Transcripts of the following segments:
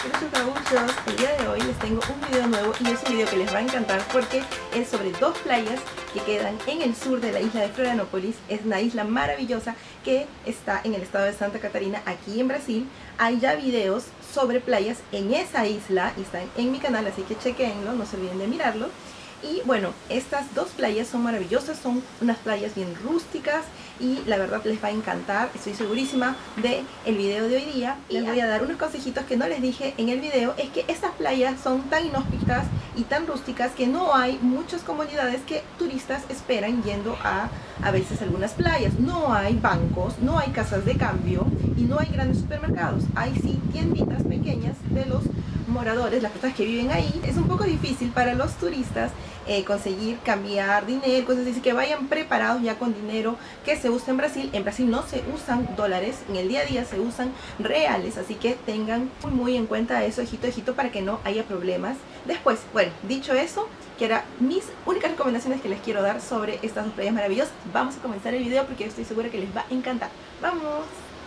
Truchos. El día de hoy les tengo un video nuevo y es un video que les va a encantar porque es sobre dos playas que quedan en el sur de la isla de Florianópolis. Es una isla maravillosa que está en el estado de Santa Catarina, aquí en Brasil. Hay ya videos sobre playas en esa isla y están en mi canal, así que chequenlo, no se olviden de mirarlo. Y bueno, estas dos playas son maravillosas, son unas playas bien rústicas y la verdad les va a encantar. Estoy segurísima del video de hoy día. Les voy a dar unos consejitos que no les dije en el video. Es que estas playas son tan inhóspitas y tan rústicas que no hay muchas comodidades que turistas esperan yendo a veces algunas playas. No hay bancos, no hay casas de cambio y no hay grandes supermercados. Hay sí tienditas pequeñas de los moradores, las personas que viven ahí. Es un poco difícil para los turistas conseguir cambiar dinero, cosas así, que vayan preparados ya con dinero que se usa en Brasil. En Brasil no se usan dólares, en el día a día se usan reales, así que tengan muy en cuenta eso, ojito, para que no haya problemas después. Bueno, dicho eso, que eran mis únicas recomendaciones que les quiero dar sobre estas dos playas maravillosas. Vamos a comenzar el video porque estoy segura que les va a encantar. ¡Vamos!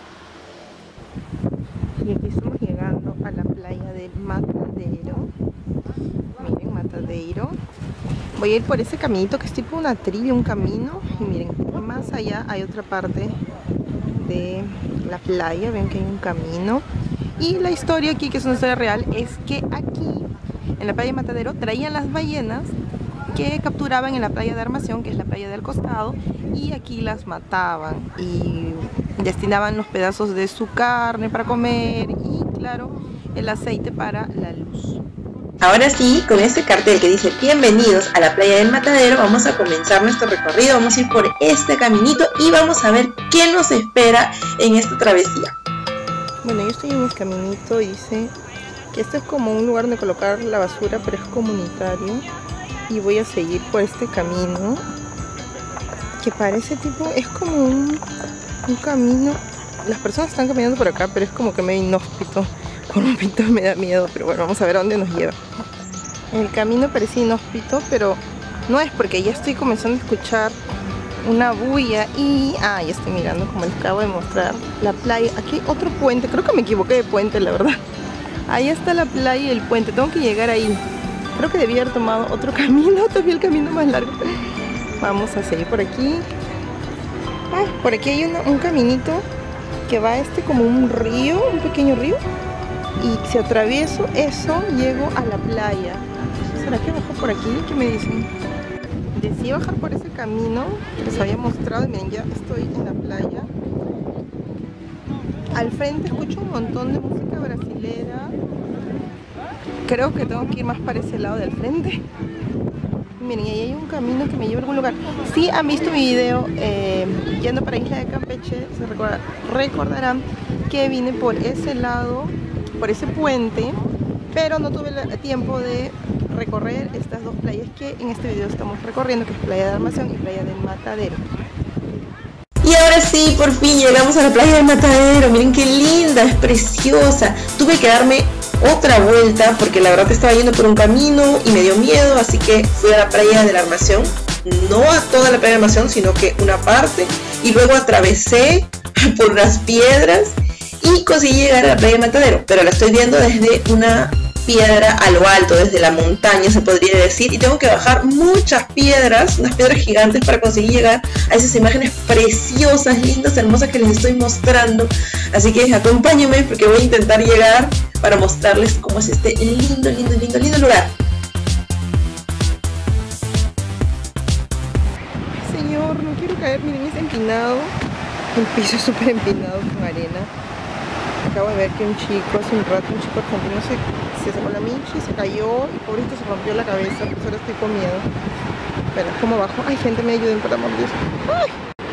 Y aquí estamos llegando a la playa del Matadero. Miren, Matadero. Voy a ir por ese caminito que es tipo una trivia, un camino. Y miren, más allá hay otra parte de la playa. Ven que hay un camino. Y la historia aquí, que es una historia real, es que aquí, en la playa de Matadero, traían las ballenas que capturaban en la playa de Armación, que es la playa del costado, y aquí las mataban y destinaban los pedazos de su carne para comer y, claro, el aceite para la luz. Ahora sí, con este cartel que dice bienvenidos a la playa del Matadero, vamos a comenzar nuestro recorrido. Vamos a ir por este caminito y vamos a ver qué nos espera en esta travesía. Bueno, yo estoy en mi caminito y dice que este es como un lugar donde colocar la basura, pero es comunitario. Y voy a seguir por este camino que parece tipo, es como un camino. Las personas están caminando por acá, pero es como que medio inhóspito. Por un momento me da miedo, pero bueno, vamos a ver a dónde nos lleva. El camino parece inhóspito, pero no es, porque ya estoy comenzando a escuchar una bulla y... ya estoy mirando, como les acabo de mostrar, la playa. Aquí hay otro puente, creo que me equivoqué de puente, la verdad. Ahí está la playa y el puente, tengo que llegar ahí. Creo que debía haber tomado otro camino, todavía el camino más largo. Vamos a seguir por aquí. Por aquí hay un caminito que va como un río, un pequeño río. Y si atravieso eso, llego a la playa. ¿Será que bajo por aquí? ¿Qué me dicen? Decidí bajar por ese camino que les había mostrado. Miren, ya estoy en la playa. Al frente escucho un montón de música brasilera. Creo que tengo que ir más para ese lado del frente. Miren, ahí hay un camino que me lleva a algún lugar. Si han visto mi video yendo para Isla de Campeche, se recordarán que vine por ese lado, por ese puente, pero no tuve tiempo de recorrer estas dos playas que en este video estamos recorriendo, que es Playa de Armación y Playa del Matadero. Y ahora sí, por fin llegamos a la Playa del Matadero. Miren qué linda, es preciosa. Tuve que darme otra vuelta porque la verdad estaba yendo por un camino y me dio miedo, así que fui a la Playa de la Armación. No a toda la Playa de la Armación, sino que una parte, y luego atravesé por unas piedras y conseguí llegar a la Playa del Matadero, pero la estoy viendo desde una piedra a lo alto, desde la montaña se podría decir, y tengo que bajar muchas piedras, unas piedras gigantes, para conseguir llegar a esas imágenes preciosas, lindas, hermosas que les estoy mostrando. Así que acompáñenme porque voy a intentar llegar para mostrarles cómo es este lindo lugar. Señor, no quiero caer, miren, es empinado, el piso es súper empinado con arena. Acabo de ver que un chico, hace un rato, un chico argentino se sacó la michi, se cayó y pobrecito se rompió la cabeza, por eso ahora estoy con miedo. Pero ¿cómo bajo? Ay, gente, me ayuden, por amor de Dios. ¡Ay!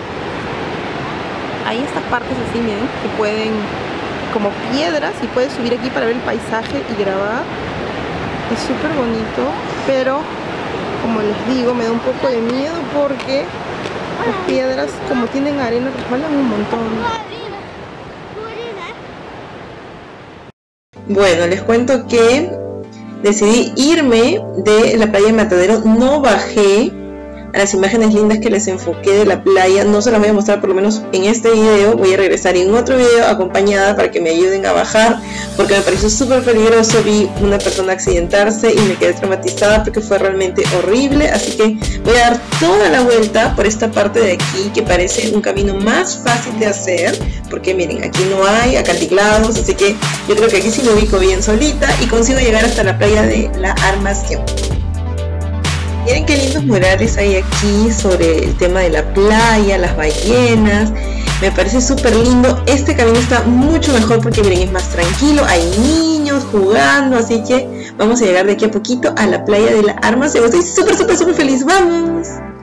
Hay estas partes así, miren, que pueden, como piedras, y puedes subir aquí para ver el paisaje y grabar. Es súper bonito, pero como les digo, me da un poco de miedo porque las piedras, como tienen arena, resbalan un montón. Bueno, les cuento que decidí irme de la playa de Matadero, no bajé a las imágenes lindas que les enfoqué de la playa. No se las voy a mostrar por lo menos en este video, voy a regresar en otro video acompañada para que me ayuden a bajar, porque me pareció súper peligroso. Vi una persona accidentarse y me quedé traumatizada porque fue realmente horrible. Así que voy a dar toda la vuelta por esta parte de aquí, que parece un camino más fácil de hacer, porque miren, aquí no hay acantilados, así que yo creo que aquí sí me ubico bien solita y consigo llegar hasta la playa de la Armación. Miren qué lindos murales hay aquí sobre el tema de la playa, las ballenas. Me parece súper lindo. Este camino está mucho mejor porque miren, es más tranquilo, hay niños jugando, así que vamos a llegar de aquí a poquito a la playa de la Armación. Estoy súper feliz, ¡vamos!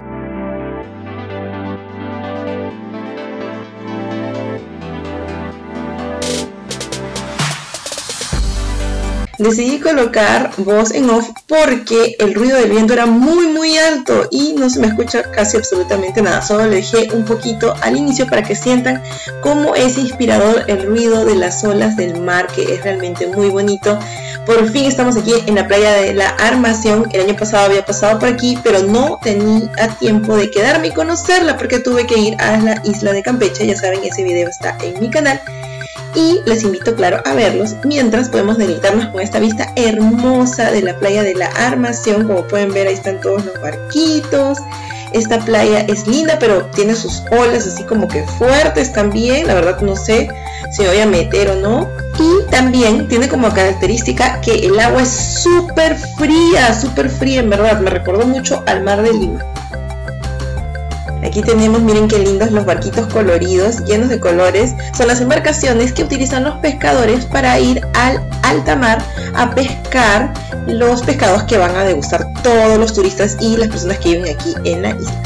Decidí colocar voz en off porque el ruido del viento era muy alto y no se me escucha casi absolutamente nada. Solo le dejé un poquito al inicio para que sientan cómo es inspirador el ruido de las olas del mar, que es realmente muy bonito. Por fin estamos aquí en la playa de la Armación. El año pasado había pasado por aquí, pero no tenía tiempo de quedarme y conocerla porque tuve que ir a la isla de Campeche. Ya saben, ese video está en mi canal. Y les invito, claro, a verlos, mientras podemos deleitarnos con esta vista hermosa de la playa de la Armación. Como pueden ver, ahí están todos los barquitos. Esta playa es linda, pero tiene sus olas así como que fuertes también. La verdad no sé si me voy a meter o no. Y también tiene como característica que el agua es súper fría en verdad. Me recordó mucho al mar de Lima. Aquí tenemos, miren qué lindos los barquitos coloridos, llenos de colores. Son las embarcaciones que utilizan los pescadores para ir al alta mar a pescar los pescados que van a degustar todos los turistas y las personas que viven aquí en la isla.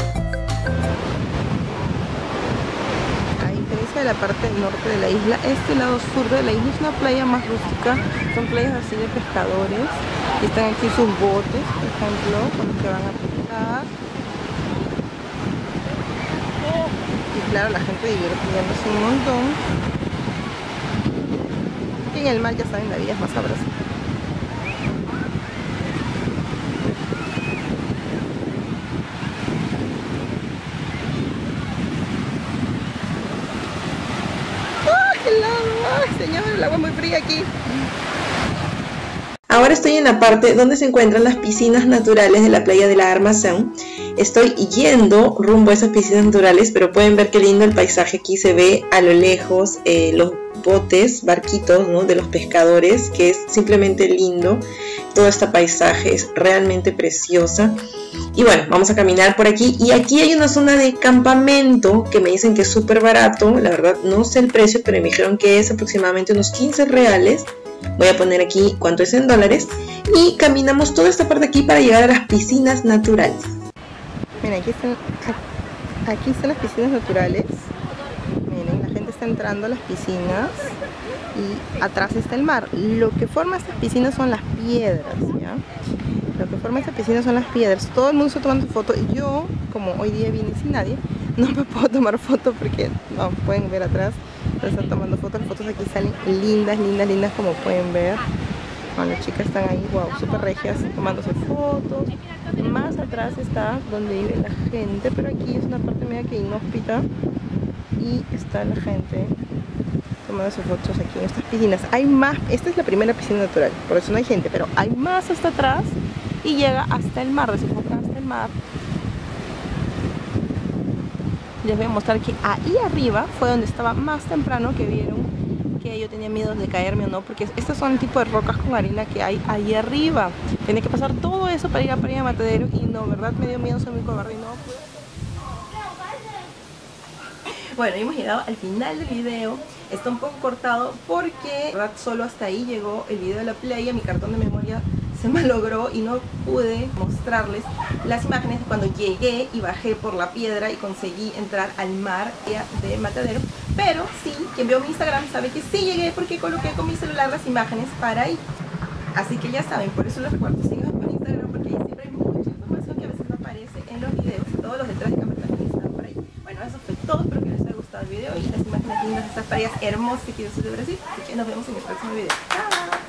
A diferencia de la parte norte de la isla, este lado sur de la isla es una playa más rústica. Son playas así de pescadores. Y están aquí sus botes, por ejemplo, con los que van a pescar. Y claro, la gente divirtiéndose un montón. Y en el mar, ya saben, la vida es más sabrosa. ¡Ah, qué helado! ¡Ay, señor! El agua es muy fría aquí. Ahora estoy en la parte donde se encuentran las piscinas naturales de la playa de la Armación. Estoy yendo rumbo a esas piscinas naturales, pero pueden ver qué lindo el paisaje. Aquí se ve a lo lejos los botes, barquitos, ¿no?, de los pescadores, que es simplemente lindo. Todo este paisaje es realmente preciosa. Y bueno, vamos a caminar por aquí. Y aquí hay una zona de campamento que me dicen que es súper barato. La verdad no sé el precio, pero me dijeron que es aproximadamente unos 15 reales. Voy a poner aquí cuánto es en dólares. Y caminamos toda esta parte aquí para llegar a las piscinas naturales. Miren, aquí están las piscinas naturales. Miren, la gente está entrando a las piscinas y atrás está el mar. Lo que forma estas piscinas son las piedras, ¿ya? Lo que forma estas piscinas son las piedras. Todo el mundo está tomando foto y yo, como hoy día vine sin nadie, no me puedo tomar foto porque no pueden ver atrás. Están tomando fotos. Las fotos aquí salen lindas como pueden ver. Bueno, las chicas están ahí, wow, súper regias, tomándose fotos. Más atrás está donde vive la gente, pero aquí es una parte media que inhóspita y está la gente tomándose fotos aquí en estas piscinas. Hay más, esta es la primera piscina natural, por eso no hay gente, pero hay más hasta atrás y llega hasta el mar, desemboca hasta el mar. Les voy a mostrar que ahí arriba fue donde estaba más temprano, que vieron que yo tenía miedo de caerme o no, porque estos son el tipo de rocas con arena que hay ahí arriba. Tiene que pasar todo eso para ir a Playa Matadero y no, ¿verdad? Me dio miedo, soy muy cobarde y no pude. Bueno, hemos llegado al final del video. Está un poco cortado porque, ¿verdad?, solo hasta ahí llegó el video de la playa. Mi cartón de memoria se malogró y no pude mostrarles las imágenes de cuando llegué y bajé por la piedra y conseguí entrar al mar de Matadero. Pero sí, quien vio mi Instagram sabe que sí llegué porque coloqué con mi celular las imágenes para ahí. Así que ya saben, por eso les recuerdo, síganme por Instagram porque ahí siempre hay mucha información que a veces no aparece en los videos. Todos los detrás de cámara también están por ahí. Bueno, eso fue todo, espero que les haya gustado el video y las imágenes lindas de estas playas hermosas que quiero hacer de Brasil. Así que nos vemos en el próximo video. ¡Chao!